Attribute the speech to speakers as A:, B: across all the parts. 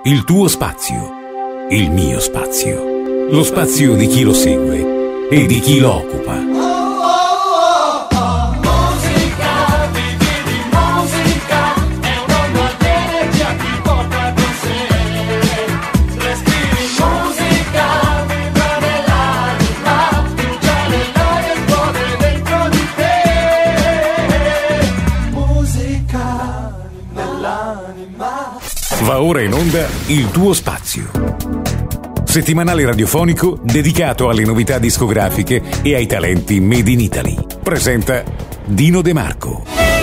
A: il tuo spazio, il mio spazio, lo spazio di chi lo segue e di chi lo occupa. Va ora in onda il tuo spazio. Settimanale radiofonico dedicato alle novità discografiche e ai talenti made in Italy. Presenta Dino De Marco.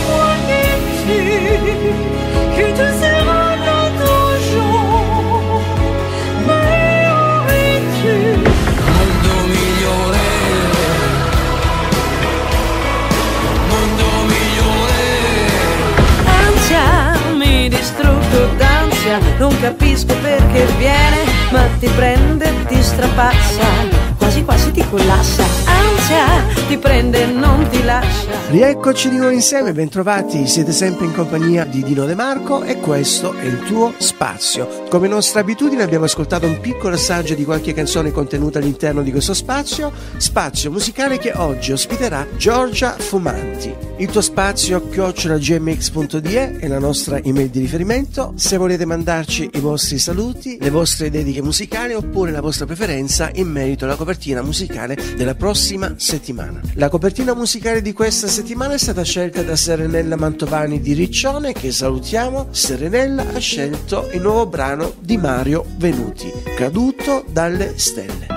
B: Non capisco perché viene, ma ti prende, ti strapazza, quasi quasi ti collassa. Ansia, ti prende e non ti lascia.
C: Rieccoci di nuovo insieme, bentrovati, siete sempre in compagnia di Dino De Marco e questo è il tuo spazio. Come nostra abitudine abbiamo ascoltato un piccolo assaggio di qualche canzone contenuta all'interno di questo spazio musicale che oggi ospiterà Giorgia Fumanti. Il tuo spazio @gmx.de è la nostra email di riferimento. Se volete mandarci i vostri saluti, le vostre dediche musicali oppure la vostra preferenza in merito alla copertina musicale della prossima settimana. La copertina musicale di questa settimana è stata scelta da Serenella Mantovani di Riccione, che salutiamo. Serenella ha scelto il nuovo brano di Mario Venuti, Caduto dalle stelle.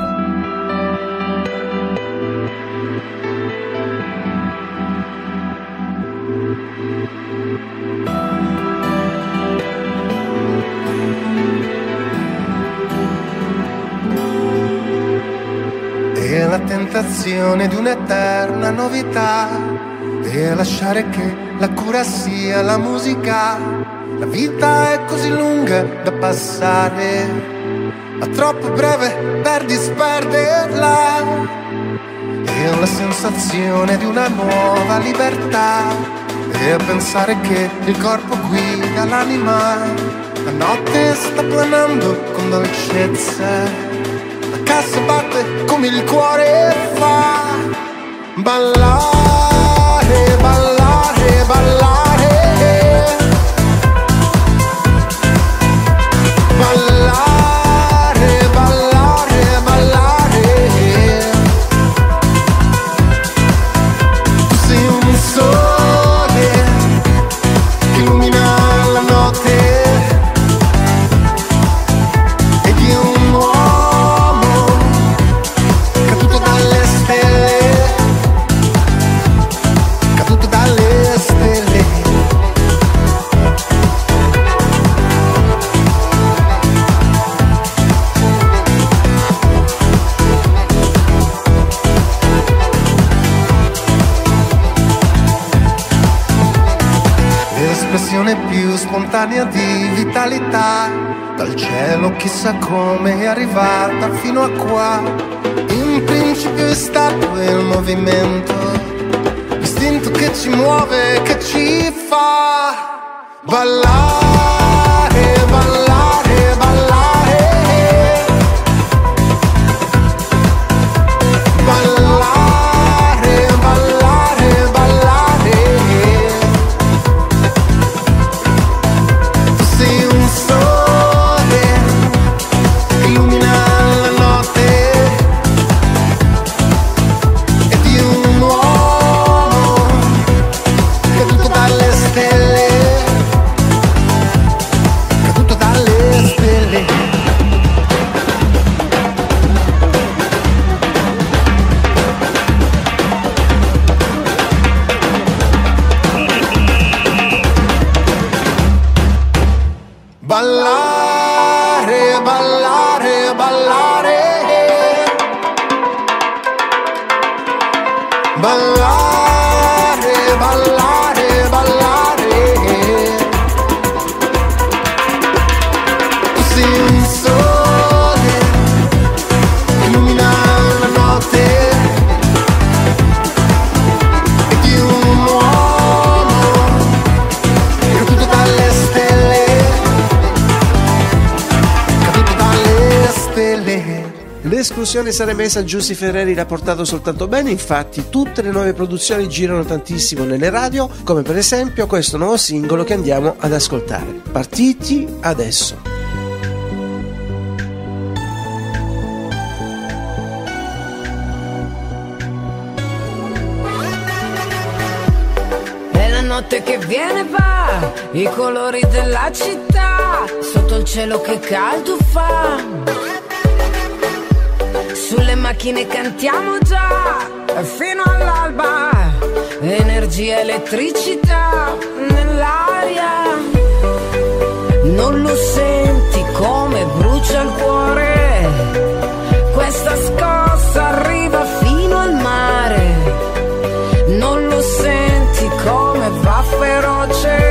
D: E la tentazione di un'eterna novità e lasciare che la cura sia la musica. La vita è così lunga da passare, ma troppo breve per disperderla. E ho la sensazione di una nuova libertà e a pensare che il corpo guida l'anima. La notte sta planando con dolcezza, cassa batte come il cuore fa. Ballare, ballare, ballare. Ballare, ballare, ballare. Tu sei un sole che illumina la notte e di un uomo caduto dalle stelle, caduto dalle stelle. L'espressione più spontanea di vitalità, dal cielo chissà come è arrivata fino a qua. In principio è stato il movimento, l'istinto che ci muove, che ci fa ballare, ballare, ballare. Ballare, ballare, ballare. Tu sei un sole che illumina la notte e di un uomo caduto dalle stelle, caduto dalle stelle. Ballare, ballare, ballare. Ballare, ballare, ballare. Tu sei un sole che illumina la notte e di un uomo caduto dalle stelle,
C: L'esclusione sanremese a Giussi Ferreri l'ha portato soltanto bene, infatti tutte le nuove produzioni girano tantissimo nelle radio, come per esempio questo nuovo singolo che andiamo ad ascoltare. Partiti adesso.
E: È la notte che viene va, i colori della città, sotto il cielo che caldo fa. Sulle macchine cantiamo già fino all'alba, energia, elettricità nell'aria. Non lo senti come brucia il cuore? Questa scossa arriva fino al mare. Non lo senti come va feroce?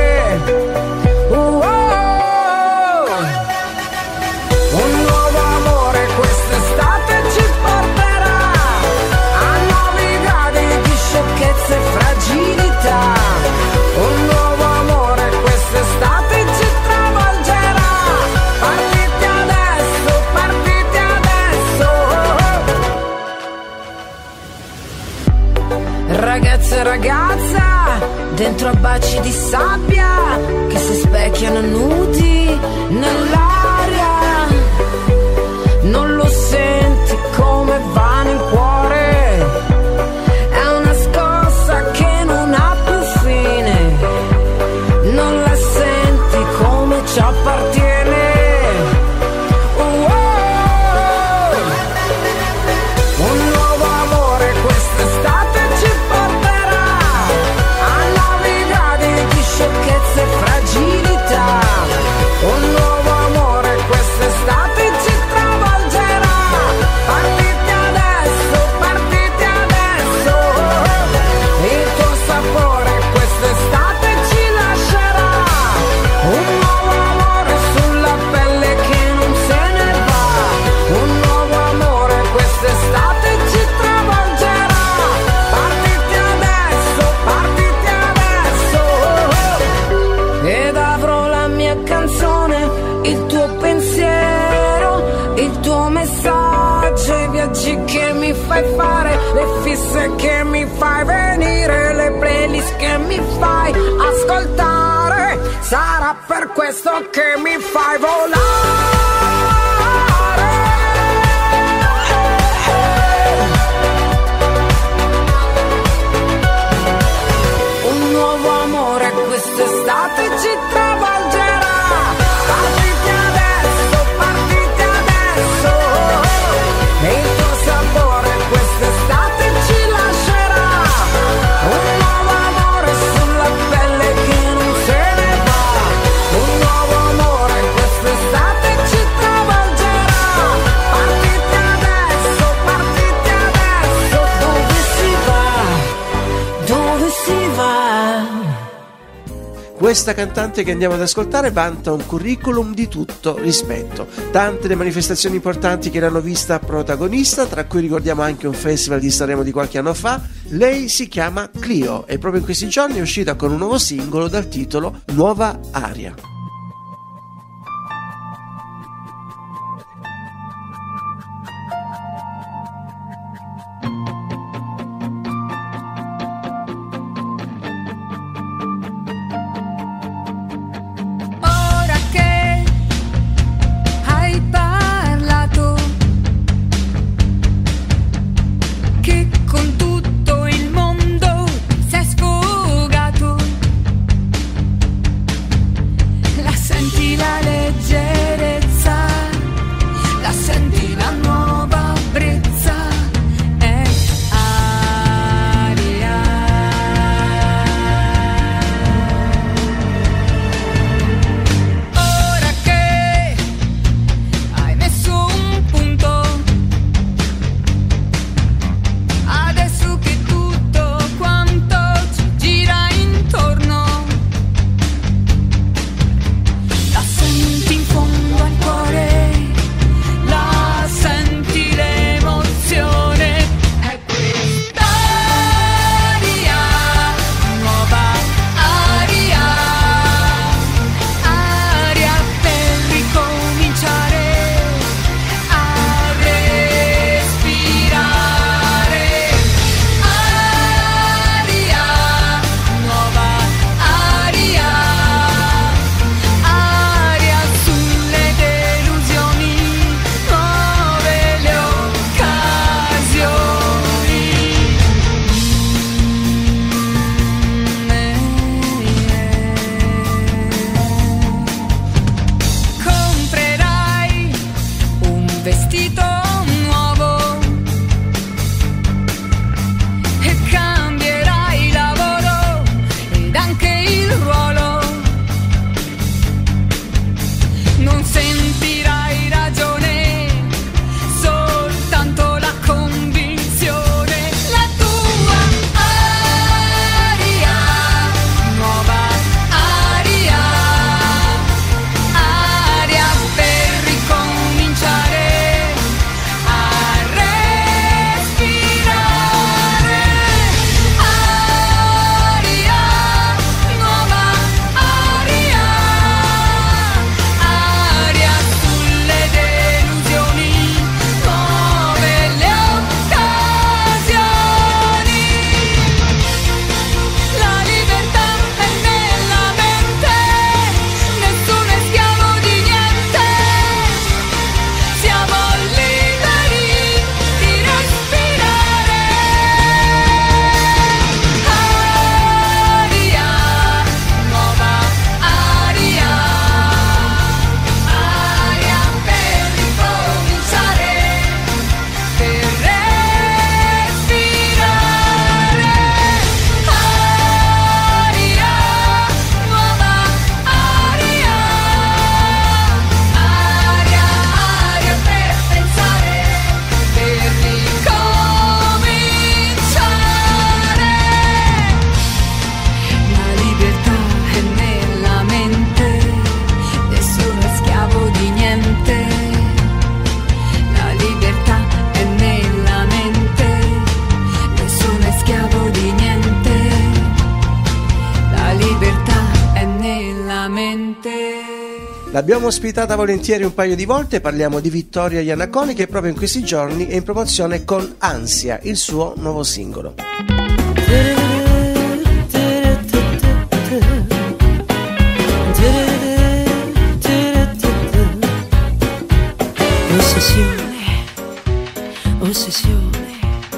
E: Un nuovo amore quest'estate ci porterà a nuovi gradi di sciocchezza e fragilità. Un nuovo amore quest'estate ci travolgerà. Partite adesso, partite adesso. Ragazza e ragazza, dentro a baci di sabbia che si specchiano nudi nell'aria. Non lo senti come va nel cuore? È una scossa che non ha più fine. Non la senti come ci appartiene? Un nuovo amore quest'estate ci porterà a nuovi gradi di sciocchezza e fragilità. Un nuovo amore quest'estate ci travolgerà. Partite adesso, partite adesso. Il tuo sapore quest'estate ci lascerà. Un nuovo amore sulla pelle che non se ne va. Un nuovo amore quest'estate ci travolgerà. Partite adesso, partite adesso. Ed avrò la mia canzone, il tuo pensiero, il tuo messaggio, i viaggi che mi fai fare, le fisse che mi fai venire, le playlist che mi fai ascoltare. Sarà per questo che mi fai volare. Un nuovo amore quest'estate ci travolgerà. Partite adesso, partite adesso. E il tuo sapore quest'estate ci lascerà. Un nuovo amore sulla pelle che non se ne va. Un nuovo amore quest'estate ci travolgerà. Partite adesso, partite adesso. Dove si va? Dove si va?
C: Questa cantante che andiamo ad ascoltare vanta un curriculum di tutto rispetto. Tante le manifestazioni importanti che l'hanno vista protagonista, tra cui ricordiamo anche un festival di Sanremo di qualche anno fa. Lei si chiama Clio e proprio in questi giorni è uscita con un nuovo singolo dal titolo Nuova Aria.
E: Ora che hai parlato, che con tutto il mondo sei sfogato, la senti la leggerezza, la senti la nuova brezza, è aria. Ora che hai messo un punto, adesso che tutto quanto ci gira intorno, la senti in fondo
C: L'abbiamo ospitata volentieri un paio di volte, parliamo di Vittoria Iannacone che proprio in questi giorni è in promozione con Ansia, il suo nuovo singolo.
B: Ossessione,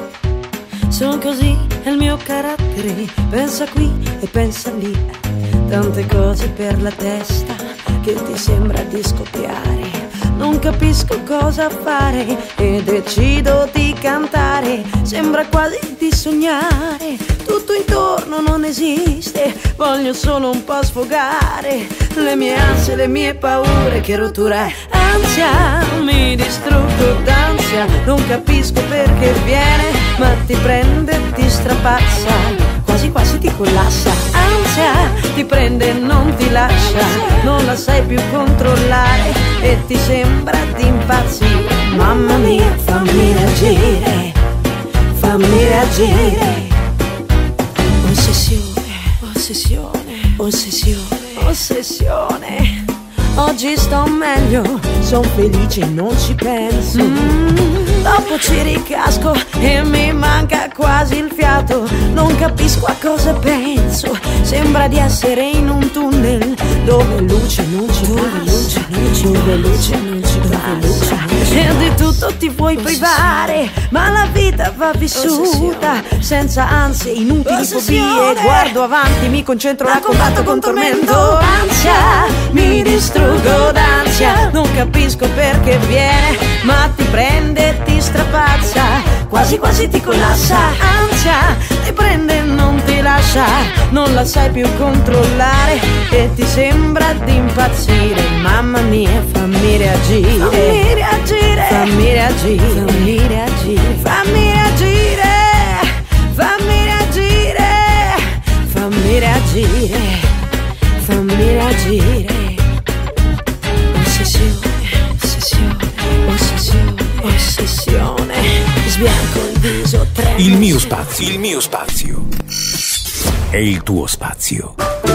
B: sono così, è il mio carattere, pensa qui e pensa lì, tante cose per la testa che ti sembra di scoppiare. Non capisco cosa fare e decido di cantare, sembra quasi di sognare, tutto intorno non esiste, voglio solo un po' sfogare le mie ansie, le mie paure, che rottura è. Ansia, mi distruggo d'ansia, non capisco perché viene, ma ti prende, ti strapazza, quasi quasi ti collassa. Ansia, ti prende e non ti lascia, non la sai più controllare e ti sembra di impazzire. Mamma mia, fammi reagire, fammi reagire. Ossessione, ossessione, ossessione, ossessione. Oggi sto meglio, son felice e non ci penso. Dopo ci ricasco e mi manca quasi il fiato. Non capisco a cosa penso, sembra di essere in un tunnel dove luce non ci passa, dove luce non ci passa. E di tutto ti puoi privare, ma la vita va vissuta senza ansie, inutili fobie. Guardo avanti, mi concentro, la combatto con tormento. Ansia, mi distruggo d'ansia, non capisco perché viene, ma ti prende e ti strapazza, quasi quasi ti collassa. Ansia, ti prende e non ti lascia, non la sai più controllare e ti sembra di impazzire. Mamma mia, fammi reagire, fammi reagire, fammi reagire, fammi reagire, fammi reagire, fammi reagire, fammi reagire, fammi reagire. Ossessione, ossessione, ossessione, ossessione. Sbianco il viso, tremo.
A: Il mio spazio è il tuo spazio.